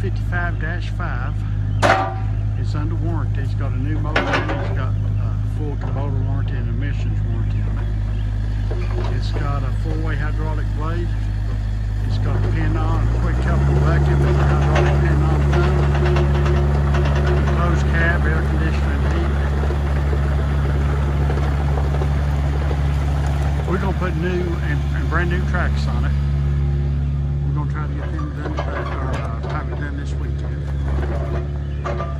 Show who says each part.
Speaker 1: 55-5. It's under warranty. It's got a new motor in it. It's got a full Kubota warranty and emissions warranty on it. It's got a 4-way hydraulic blade. It's got a pin-on, a quick couple vacuum and a hydraulic pin-on thing. Closed cab, air conditioning, heat. We're gonna put new and brand new tracks on it. We're gonna try to get them done today, or pipe it done this weekend.